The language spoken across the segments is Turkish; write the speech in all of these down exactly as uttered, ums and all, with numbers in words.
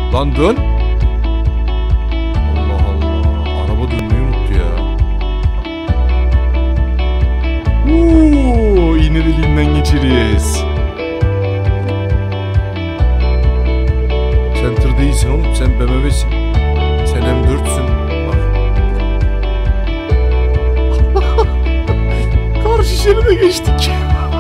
Lan dön. Allah Allah. Araba dönmeyi unuttu ya. Uuu, iğne deliğinden geçeriz. Sen tır değilsin oğlum. Sen B M W'sin. Sen M dörtsün. Bak. Karşı şeride geçtik.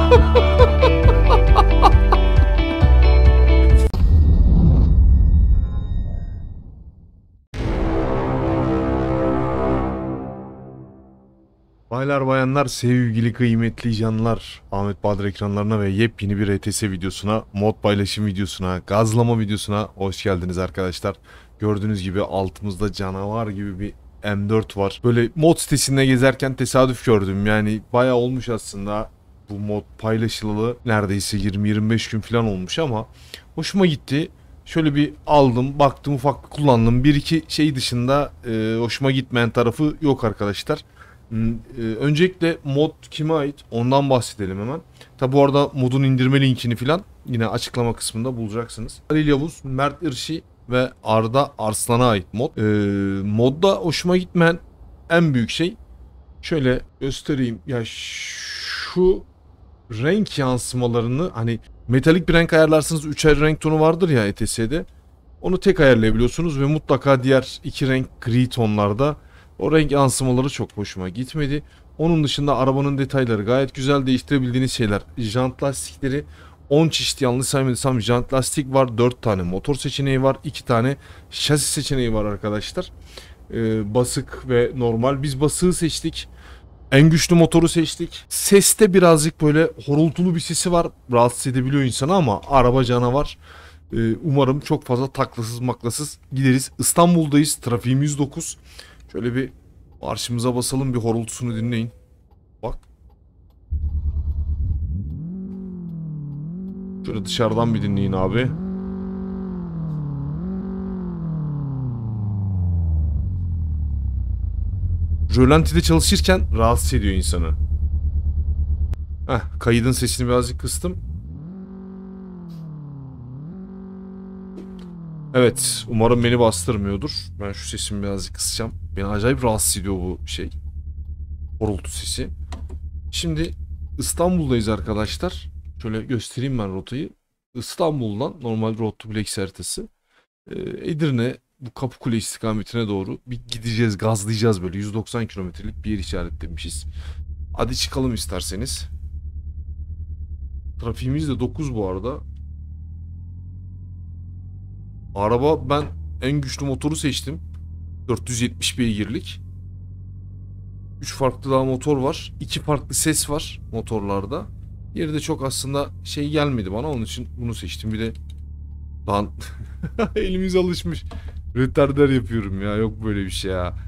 Baylar bayanlar, sevgili kıymetli canlar, Ahmet Bahadır ekranlarına ve yepyeni bir E T S videosuna, mod paylaşım videosuna, gazlama videosuna hoş geldiniz arkadaşlar. Gördüğünüz gibi altımızda canavar gibi bir M dört var. Böyle mod sitesinde gezerken tesadüf gördüm. Yani bayağı olmuş aslında bu mod paylaşılalı, neredeyse yirmi yirmi beş gün falan olmuş ama hoşuma gitti. Şöyle bir aldım, baktım, ufak kullandım. Bir iki şey dışında e, hoşuma gitmeyen tarafı yok arkadaşlar. Öncelikle mod kime ait ondan bahsedelim hemen. Tabi bu arada modun indirme linkini filan yine açıklama kısmında bulacaksınız. Halil Yavuz, Mert Irşi ve Arda Arslan'a ait mod. Ee, modda hoşuma gitmeyen en büyük şey, şöyle göstereyim ya, şu renk yansımalarını, hani metalik bir renk ayarlarsınız, üçer renk tonu vardır ya E T S'de. Onu tek ayarlayabiliyorsunuz ve mutlaka diğer iki renk gri tonlarda. O renk yansımaları çok hoşuma gitmedi. Onun dışında arabanın detayları gayet güzel, değiştirebildiğiniz şeyler. Jant lastikleri on çeşit, yanlış saymadıysam jant lastik var. dört tane motor seçeneği var. iki tane şasi seçeneği var arkadaşlar. Ee, basık ve normal. Biz basığı seçtik. En güçlü motoru seçtik. Seste birazcık böyle horultulu bir sesi var. Rahatsız edebiliyor insanı ama araba canavar. Ee, umarım çok fazla taklasız maklasız gideriz. İstanbul'dayız. Trafiğim yüz dokuz. Şöyle bir marşımıza basalım, bir horultusunu dinleyin. Bak. Şöyle dışarıdan bir dinleyin abi. Rölantide çalışırken rahatsız ediyor insanı. Heh, kaydın sesini birazcık kıstım. Evet, umarım beni bastırmıyordur. Ben şu sesimi birazcık kısacağım. Beni acayip rahatsız ediyor bu şey. Horultu sesi. Şimdi İstanbul'dayız arkadaşlar. Şöyle göstereyim ben rotayı. İstanbul'dan normal Road to Black haritası. Ee, Edirne, bu Kapıkule istikametine doğru bir gideceğiz, gazlayacağız böyle. yüz doksan kilometrelik bir yer işaretlemişiz. Hadi çıkalım isterseniz. Trafiğimiz de dokuz bu arada. Araba, ben en güçlü motoru seçtim. dört yüz yetmiş beygirlik. üç farklı daha motor var. iki farklı ses var motorlarda. Yeri de çok aslında şey gelmedi bana, onun için bunu seçtim. Bir de lan elimiz alışmış. Retarder yapıyorum ya, yok böyle bir şey ya.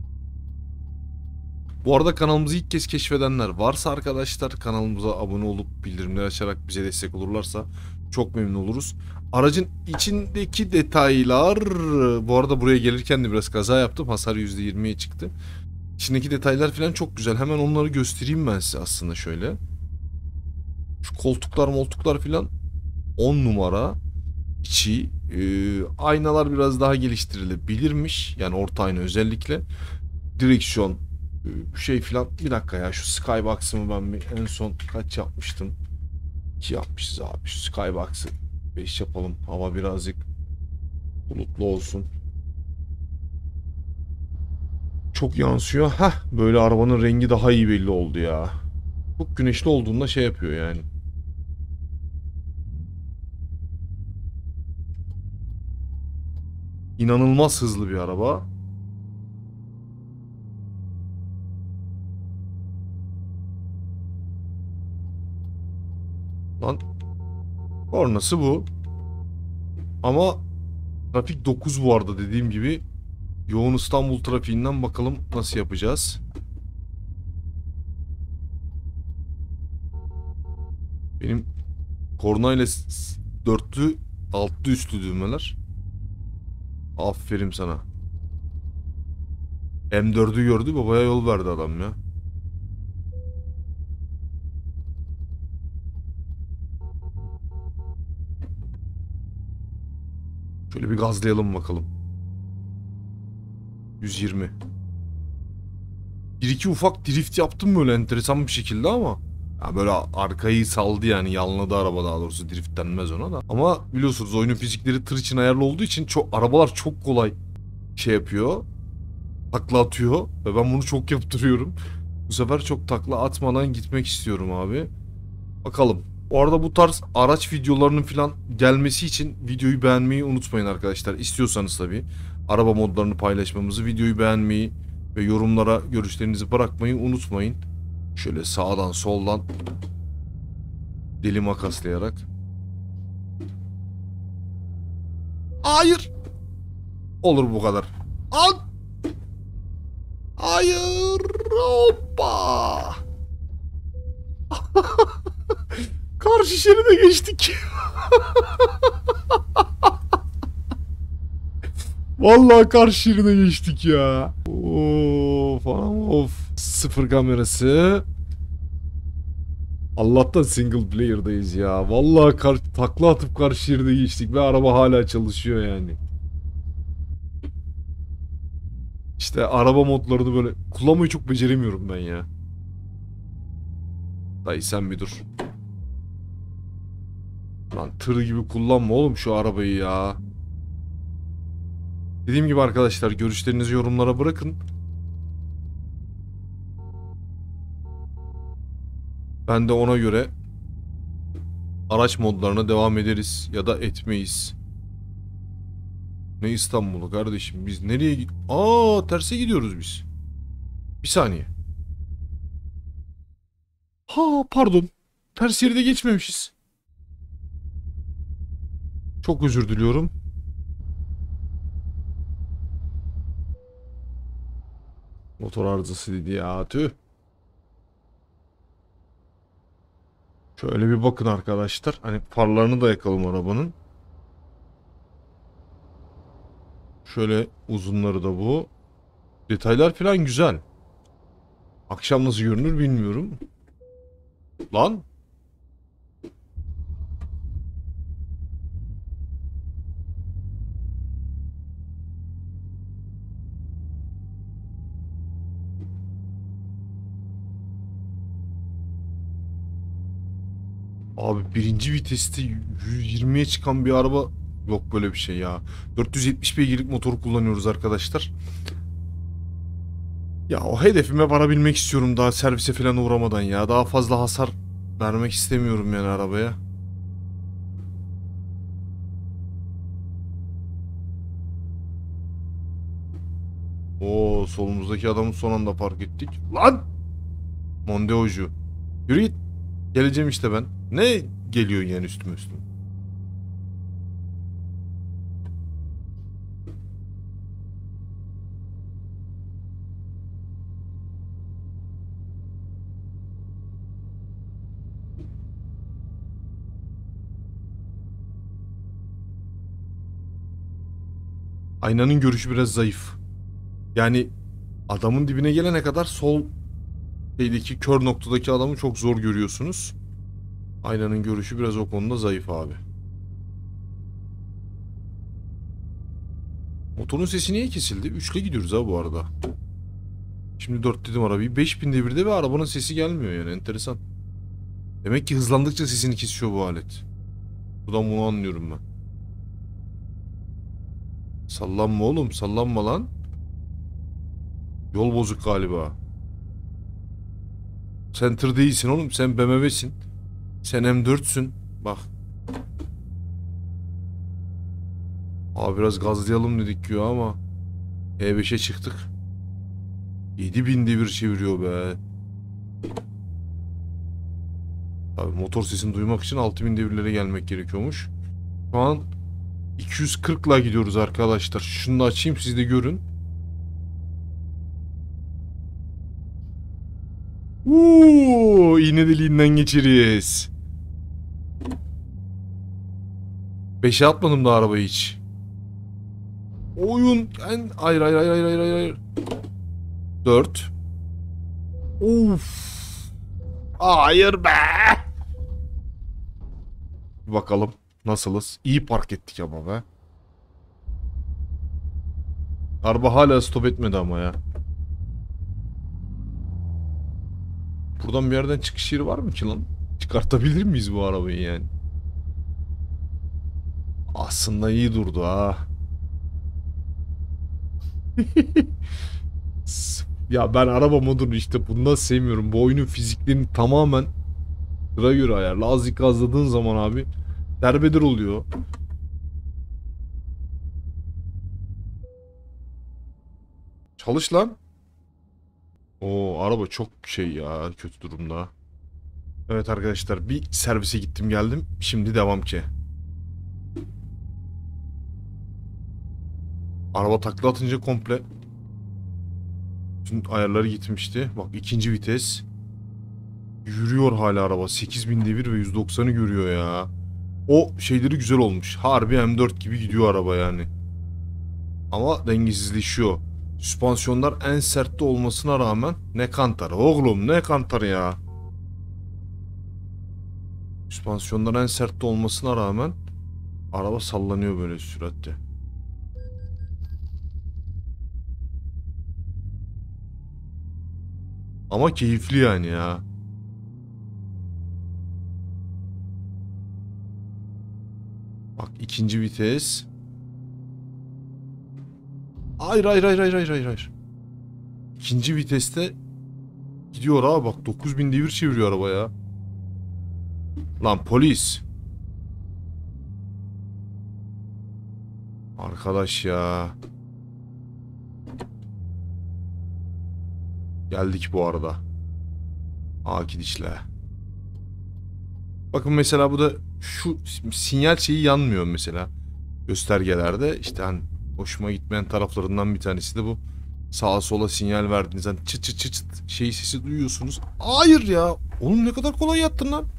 Bu arada kanalımızı ilk kez keşfedenler varsa arkadaşlar, kanalımıza abone olup bildirimleri açarak bize destek olurlarsa çok memnun oluruz. Aracın içindeki detaylar, bu arada buraya gelirken de biraz kaza yaptım, hasar yüzde yirmiye çıktı. İçindeki detaylar falan çok güzel, hemen onları göstereyim ben size aslında şöyle. Şu koltuklar moltuklar falan on numara. İçi e, aynalar biraz daha geliştirilebilirmiş, yani orta ayna özellikle. Direksiyon şey filan. Bir dakika ya, şu Skybox'ımı ben bir en son kaç yapmıştım? iki yapmışız abi. Şu Skybox'ı beş yapalım. Hava birazcık bulutlu olsun. Çok yansıyor. Hah, böyle arabanın rengi daha iyi belli oldu ya. Çok güneşli olduğunda şey yapıyor yani. İnanılmaz hızlı bir araba. Lan kornası bu. Ama trafik dokuz bu arada, dediğim gibi. Yoğun İstanbul trafiğinden bakalım nasıl yapacağız. Benim kornayla dörtlü altlı üstlü düğmeler. Aferin sana. M dördü gördü, babaya yol verdi adam ya. Şöyle bir gazlayalım bakalım. yüz yirmi. Bir iki ufak drift yaptım böyle enteresan bir şekilde ama ya böyle arkayı saldı yani, yanladı araba, daha doğrusu drift denmez ona da. Ama biliyorsunuz oyunun fizikleri tır için ayarlı olduğu için çok, arabalar çok kolay şey yapıyor. Takla atıyor ve ben bunu çok yaptırıyorum. Bu sefer çok takla atmadan gitmek istiyorum abi. Bakalım. Bu arada bu tarz araç videolarının falan gelmesi için videoyu beğenmeyi unutmayın arkadaşlar. İstiyorsanız tabii araba modlarını paylaşmamızı, videoyu beğenmeyi ve yorumlara görüşlerinizi bırakmayı unutmayın. Şöyle sağdan soldan deli makaslayarak. Hayır. Olur bu kadar. Al. Hayır. Hoppa. Karşı şeride geçtik. Vallahi karşı şeride geçtik ya. Of, of. Sıfır kamerası. Allah'tan single player'dayız ya. Vallahi kar takla atıp karşı şeride geçtik ve araba hala çalışıyor yani. İşte araba modlarını böyle kullanmayı çok beceremiyorum ben ya. Dayı sen bir dur. Lan tır gibi kullanma oğlum şu arabayı ya. Dediğim gibi arkadaşlar, görüşlerinizi yorumlara bırakın. Ben de ona göre araç modlarına devam ederiz ya da etmeyiz. Ne İstanbul'u kardeşim, biz nereye gid... Aa, terse gidiyoruz biz. Bir saniye. Ha pardon. Ters yerde geçmemişiz. Çok özür diliyorum. Motor arızası dedi ya, tüh. Şöyle bir bakın arkadaşlar. Hani farlarını da yakalım arabanın. Şöyle uzunları da bu. Detaylar falan güzel. Akşam nasıl görünür bilmiyorum. Lan. Abi birinci viteste yüz yirmiye çıkan bir araba yok, böyle bir şey ya. dört yüz yetmiş beygirlik motoru kullanıyoruz arkadaşlar. Ya o hedefime varabilmek istiyorum daha servise falan uğramadan ya. Daha fazla hasar vermek istemiyorum yani arabaya. Oo, solumuzdaki adamı son anda fark ettik. Lan! Mondeoju. Yürü git. Geleceğim işte ben. Ne geliyor yani üstüme üstüme? Aynanın görüşü biraz zayıf. Yani adamın dibine gelene kadar sol şeydeki kör noktadaki adamı çok zor görüyorsunuz. Aynanın görüşü biraz o konuda zayıf abi. Motorun sesi niye kesildi? üçle gidiyoruz ha bu arada. Şimdi dört dedim arabayı. beş bin devirde ve arabanın sesi gelmiyor yani, enteresan. Demek ki hızlandıkça sesini kesiyor bu alet. Buradan bunu anlıyorum ben. Sallanma oğlum, sallanma lan. Yol bozuk galiba. Sen tır değilsin oğlum, sen B M W'sin. Sen M dörtsün. Bak. Abi biraz gazlayalım dedik ya ama E beşe çıktık. yedi bin devir çeviriyor be. Abi motor sesini duymak için altı bin devirlere gelmek gerekiyormuş. Şu an iki yüz kırkla gidiyoruz arkadaşlar. Şunu da açayım, siz de görün. Uuu, iğne deliğinden geçeriz. beşe atmadım da arabayı hiç. Oyun en... Hayır hayır hayır hayır hayır hayır. dört. Uf. Hayır be. Bakalım nasılız? İyi park ettik ama be. Araba hala stop etmedi ama ya. Buradan bir yerden çıkış yeri var mı ki lan? Çıkartabilir miyiz bu arabayı yani? Aslında iyi durdu ha. Ya ben araba modunu işte bundan sevmiyorum. Bu oyunun fiziklerini tamamen sıra göre ayarla. Azıcık gazladığın zaman abi derbeder oluyor. Çalış lan. Oo, araba çok şey ya, kötü durumda. Evet arkadaşlar, bir servise gittim geldim. Şimdi devam ki. Araba takla atınca komple bütün ayarları gitmişti. Bak, ikinci vites. Yürüyor hala araba. sekiz bin devir ve yüz doksanı görüyor ya. O şeyleri güzel olmuş. Harbi M dört gibi gidiyor araba yani. Ama dengesizleşiyor. Süspansiyonlar en sertte olmasına rağmen ne kantarı oğlum, ne kantarı ya. Süspansiyonlar en sertte olmasına rağmen araba sallanıyor böyle süratle. Ama keyifli yani ya. Bak, ikinci vites. Hayır hayır hayır hayır hayır hayır. hayır. İkinci viteste gidiyor abi, bak dokuz bin devir çeviriyor araba ya. Lan polis. Arkadaş ya. Geldik bu arada. Akid işle. Bakın mesela bu da şu sinyal şeyi yanmıyor mesela. Göstergelerde işte hani hoşuma gitmeyen taraflarından bir tanesi de bu. Sağa sola sinyal verdiğiniz hani çıt çıt çıt çıt şey sesi duyuyorsunuz. Hayır ya. Oğlum ne kadar kolay yattın lan.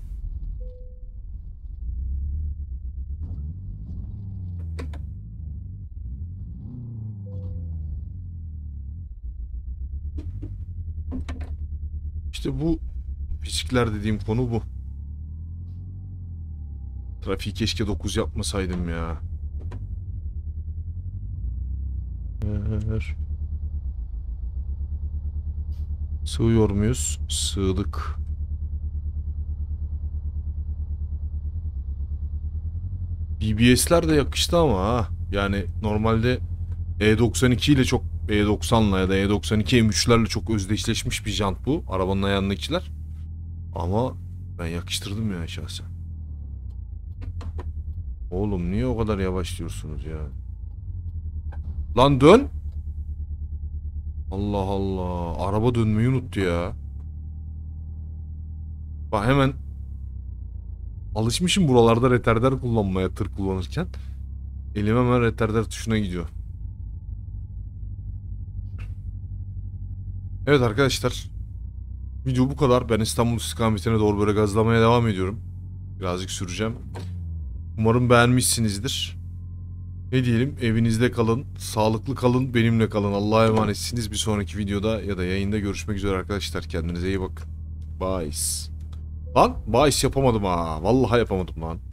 İşte bu fisikler dediğim konu bu. Trafiği keşke dokuz yapmasaydım ya. Sığıyor muyuz? Sığdık. B B S'ler de yakıştı ama ha. Yani normalde E doksan iki ile çok E doksanla ya da E doksan iki M üçlerle çok özdeşleşmiş bir jant bu. Arabanın ayağındakiler. Ama ben yakıştırdım ya şahsen. Oğlum niye o kadar yavaşlıyorsunuz ya? Lan dön. Allah Allah. Araba dönmeyi unuttu ya. Bak hemen alışmışım buralarda retarder kullanmaya tır kullanırken. Elim hemen retarder tuşuna gidiyor. Evet arkadaşlar. Video bu kadar. Ben İstanbul istikametine doğru böyle gazlamaya devam ediyorum. Birazcık süreceğim. Umarım beğenmişsinizdir. Ne diyelim, evinizde kalın, sağlıklı kalın, benimle kalın. Allah'a emanetsiniz. Bir sonraki videoda ya da yayında görüşmek üzere arkadaşlar. Kendinize iyi bakın. Bye. Lan bye yapamadım ha. Vallahi yapamadım lan.